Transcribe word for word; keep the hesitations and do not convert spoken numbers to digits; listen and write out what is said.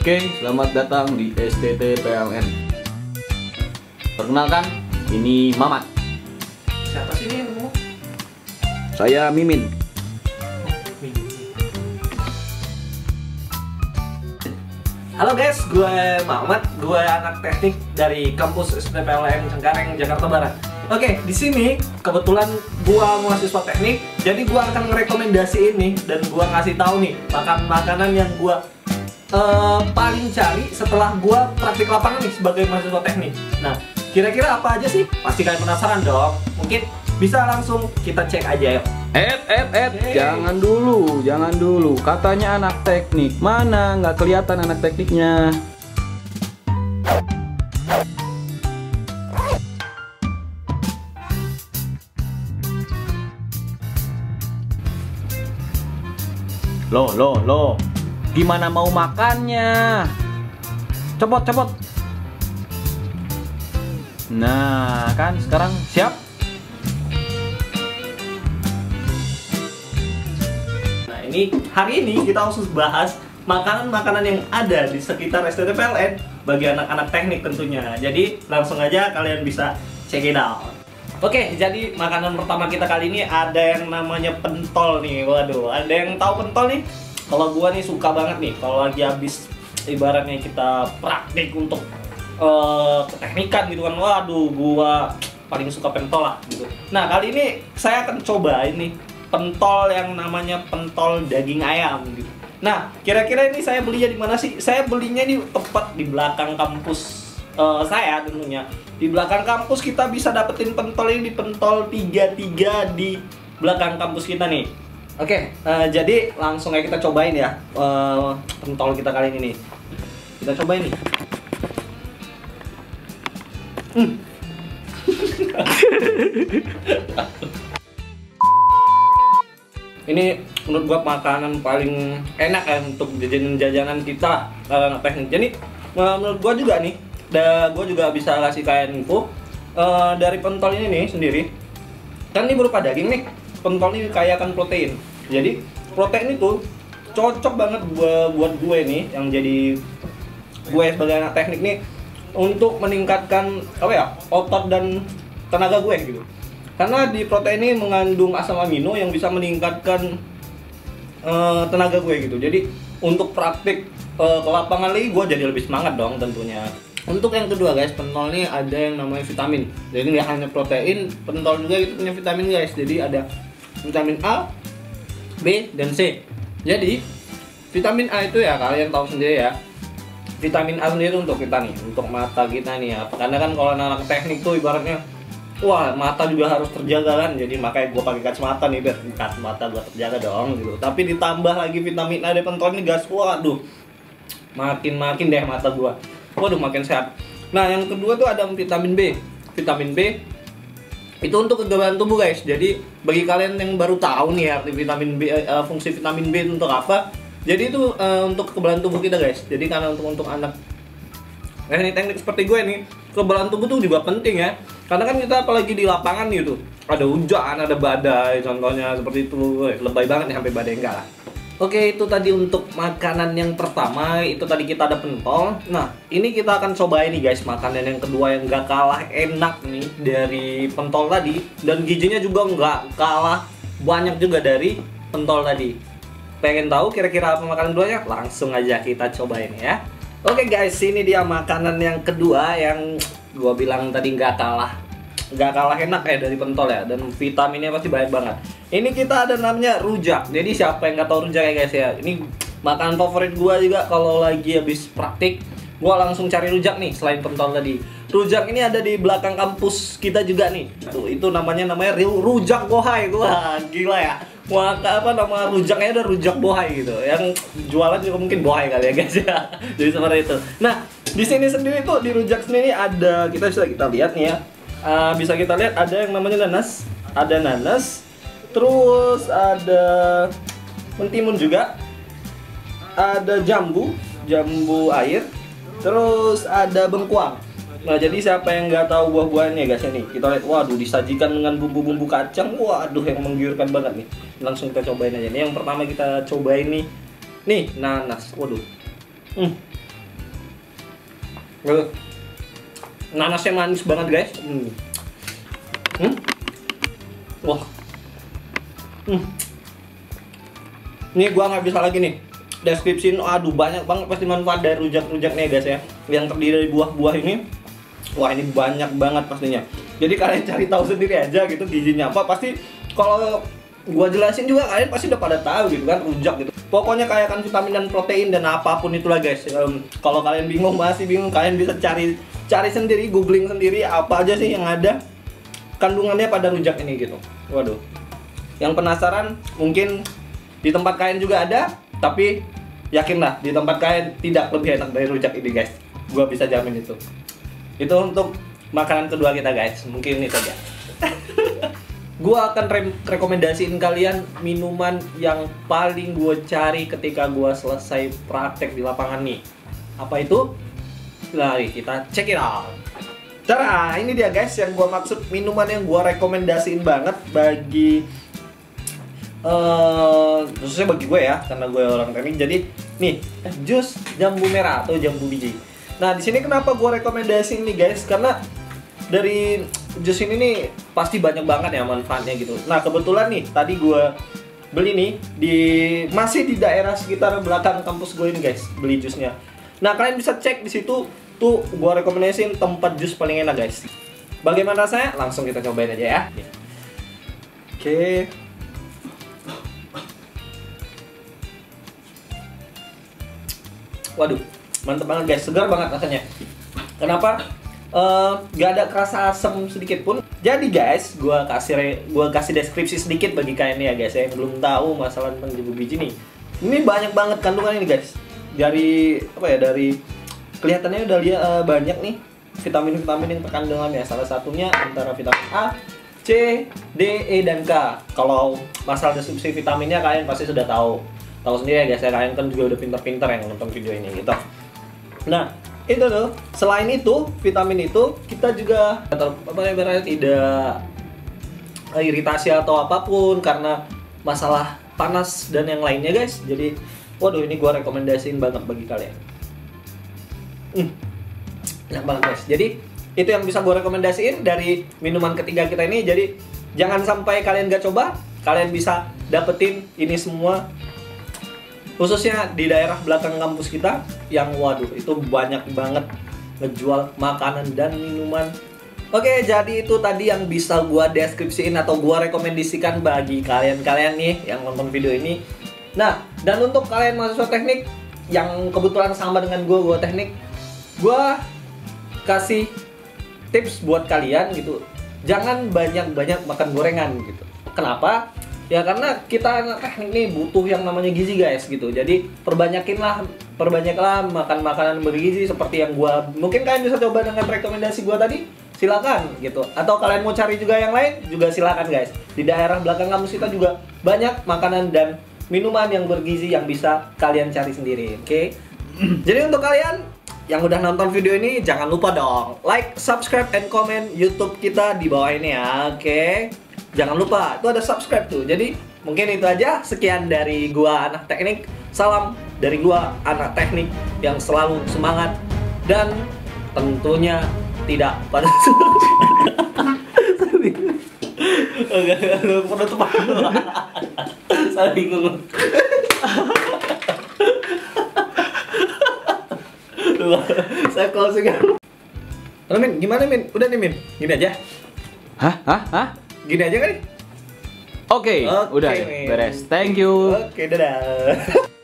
Oke, selamat datang di S T T P L N. Perkenalkan, ini Mamat. Siapa sih ini yang ngomong? Saya Mimin. Halo guys, gue Mamat, gue anak teknik dari kampus S T T P L N Cengkareng, Jakarta Barat. Oke, di sini kebetulan gue mahasiswa teknik, jadi gue akan merekomendasi ini dan gue ngasih tahu nih makan makanan yang gue uh, paling cari setelah gue praktik lapangan nih sebagai mahasiswa teknik. Nah, kira-kira apa aja sih? Pasti kalian penasaran dong. Mungkin bisa langsung kita cek aja yuk. Eh, eh, eh, Hey. jangan dulu, jangan dulu. Katanya anak teknik, mana nggak kelihatan anak tekniknya. Loh, loh, loh. Gimana mau makannya? Cepot, cepot. Nah, kan sekarang siap? Ini hari ini kita khusus bahas makanan-makanan yang ada di sekitar S T T P L N bagi anak-anak teknik tentunya. Jadi langsung aja kalian bisa check it out. Oke, jadi makanan pertama kita kali ini ada yang namanya pentol nih. Waduh, ada yang tahu pentol nih? Kalau gua nih suka banget nih kalau lagi habis ibaratnya kita praktik untuk uh, keteknikan gitu kan. Waduh, gua paling suka pentol lah gitu. Nah, kali ini saya akan coba ini pentol yang namanya pentol daging ayam gitu. Nah, kira-kira ini saya belinya di mana sih? Saya belinya di tepat di belakang kampus uh, saya tentunya. Di belakang kampus kita bisa dapetin pentol ini di Pentol tiga puluh tiga di belakang kampus kita nih. Oke, uh, jadi langsung aja kita cobain ya uh, pentol kita kali ini nih. Kita cobain nih. Hmm. Ini menurut gua makanan paling enak ya untuk jajanan-jajanan kita anak teknik. Jadi menurut gua juga nih, da, gua juga bisa kasih kalian info uh, dari pentol ini nih sendiri. Kan ini berupa daging nih. Pentol ini kaya akan protein. Jadi protein itu cocok banget buat gue nih yang jadi gue sebagai anak teknik nih untuk meningkatkan apa ya otot dan tenaga gue gitu. Karena di protein ini mengandung asam amino yang bisa meningkatkan uh, tenaga gue gitu. Jadi untuk praktik uh, ke lapangan lagi gue jadi lebih semangat dong tentunya. Untuk yang kedua guys, pentol ini ada yang namanya vitamin. Jadi nggak hanya protein, pentol juga itu punya vitamin guys. Jadi ada vitamin A, B, dan C. Jadi vitamin A itu ya kalian tahu sendiri ya. Vitamin A sendiri untuk kita nih, untuk mata kita nih ya. Karena kan kalau anak teknik tuh ibaratnya wah, mata juga harus terjaga kan, jadi makanya gue pakai kacamata nih biar kacamata gue terjaga dong gitu. Tapi ditambah lagi vitamin A dari pentol ini guys, waduh, makin makin deh mata gue, waduh makin sehat. Nah yang kedua tuh ada vitamin B, vitamin B itu untuk kekebalan tubuh guys. Jadi bagi kalian yang baru tahu nih arti vitamin B, uh, fungsi vitamin B itu untuk apa? Jadi itu uh, untuk kekebalan tubuh kita guys. Jadi karena untuk untuk anak teknik-teknik seperti gue nih, kekebalan tubuh tuh juga penting ya. Karena kan kita apalagi di lapangan gitu, ada hujan, ada badai, contohnya seperti itu. Lebay banget nih sampai badai enggak lah. Oke, itu tadi untuk makanan yang pertama, itu tadi kita ada pentol. Nah, ini kita akan cobain nih guys, makanan yang kedua yang gak kalah enak nih dari pentol tadi. Dan gizinya juga nggak kalah banyak juga dari pentol tadi. Pengen tahu kira-kira apa makanan keduanya? Langsung aja kita cobain ya. Oke guys, ini dia makanan yang kedua yang gua bilang tadi nggak kalah nggak kalah enak ya dari pentol ya, dan vitaminnya pasti banyak banget. Ini kita ada namanya rujak. Jadi siapa yang nggak tahu rujak ya guys ya, ini makanan favorit gua juga kalau lagi habis praktik. Gua langsung cari rujak nih selain pentol tadi. Rujak ini ada di belakang kampus kita juga nih. Tuh, itu namanya namanya rujak bohai. Wah, gila ya. Wah, apa nama rujaknya ada rujak bohai gitu. Yang jualan juga mungkin bohai kali ya guys ya. Jadi seperti itu. Nah, di sini sendiri tuh di rujak sendiri ada, kita bisa kita lihat nih ya. Uh, bisa kita lihat ada yang namanya nanas, ada nanas, terus ada mentimun juga, ada jambu, jambu air, terus ada bengkuang. Nah, jadi siapa yang nggak tahu buah-buahannya guys nih, kita lihat, waduh, disajikan dengan bumbu-bumbu kacang, waduh, yang menggiurkan banget nih. Langsung kita cobain aja nih. Yang pertama kita cobain nih, nih nanas, waduh, hmm. Uh, nanasnya manis banget guys. Hmm. Hmm? Wah. Hmm. Nih gua nggak bisa lagi nih deskripsiin. Aduh banyak banget pasti manfaat dari rujak-rujaknya guys ya, yang terdiri dari buah-buah ini. Wah ini banyak banget pastinya. Jadi kalian cari tahu sendiri aja gitu gizinya apa. Pasti kalau gua jelasin juga kalian pasti udah pada tahu gitu kan, rujak gitu. Pokoknya kaya kan vitamin dan protein dan apapun itulah guys. Um, kalau kalian bingung, masih bingung, kalian bisa cari cari sendiri, googling sendiri apa aja sih yang ada kandungannya pada rujak ini gitu. Waduh. Yang penasaran mungkin di tempat kalian juga ada, tapi yakinlah di tempat kalian tidak lebih enak dari rujak ini guys. Gua bisa jamin itu. Itu untuk makanan kedua kita guys. Mungkin itu aja. Gua akan re- rekomendasiin kalian minuman yang paling gue cari ketika gua selesai praktek di lapangan nih. Apa itu? Mari kita check it out. Cara ini dia guys yang gua maksud, minuman yang gua rekomendasiin banget bagi uh, khususnya bagi gue ya, karena gue orang teknik. Jadi nih jus jambu merah atau jambu biji. Nah di sini kenapa gua rekomendasiin nih guys? Karena dari jus ini nih pasti banyak banget ya manfaatnya gitu. Nah kebetulan nih tadi gue beli nih di masih di daerah sekitar belakang kampus gue ini guys, beli jusnya. Nah kalian bisa cek di situ tuh, gue rekomendasiin tempat jus paling enak guys. Bagaimana rasanya? Langsung kita cobain aja ya. Oke. Waduh, mantep banget guys, segar banget rasanya. Kenapa? Uh, gak ada kerasa asam sedikit pun. Jadi guys, gua kasih re, gua kasih deskripsi sedikit bagi kalian ya guys yang belum tahu masalah tentang jambu biji nih. Ini banyak banget kandungan ini guys. Dari apa ya? Dari kelihatannya udah lihat uh, banyak nih vitamin-vitamin yang terkandungannya. Salah satunya antara vitamin A, C, D, E dan K. Kalau masalah deskripsi vitaminnya kalian pasti sudah tahu. Tahu sendiri ya guys, ya kalian kan juga udah pinter-pinter yang nonton video ini gitu. Nah, itu tuh, selain itu, vitamin itu kita juga apa ya, tidak iritasi atau apapun karena masalah panas dan yang lainnya guys. Jadi, waduh ini gua rekomendasiin banget bagi kalian. Hmm, enak banget guys. Jadi, itu yang bisa gua rekomendasiin dari minuman ketiga kita ini. Jadi, jangan sampai kalian gak coba, kalian bisa dapetin ini semua khususnya di daerah belakang kampus kita yang waduh itu banyak banget ngejual makanan dan minuman. Oke, jadi itu tadi yang bisa gua deskripsiin atau gua rekomendasikan bagi kalian-kalian nih yang nonton video ini. Nah, dan untuk kalian mahasiswa teknik yang kebetulan sama dengan gua, gua teknik, gua kasih tips buat kalian gitu. Jangan banyak-banyak makan gorengan gitu. Kenapa? Ya karena kita anak teknik nih butuh yang namanya gizi guys gitu. Jadi perbanyakinlah, perbanyaklah makan makanan bergizi seperti yang gua. Mungkin kalian bisa coba dengan rekomendasi gua tadi, silakan gitu. Atau kalian mau cari juga yang lain, juga silakan guys. Di daerah belakang kampus kita juga banyak makanan dan minuman yang bergizi yang bisa kalian cari sendiri, oke? Okay? Jadi untuk kalian yang udah nonton video ini, jangan lupa dong like, subscribe, and comment YouTube kita di bawah ini ya, oke? Okay? Jangan lupa, itu ada subscribe tuh. Jadi mungkin itu aja. Sekian dari gua anak teknik. Salam dari gua anak teknik yang selalu semangat dan tentunya tidak pada Oke, penutupan dulu. Saya bingung. Saya closing. Halo Min, gimana Min? Udah nih Min, gini aja. Hah? Hah? Hah? Gini aja kali? Oke, okay, okay, udah beres. Thank you. Oke, okay, dadah.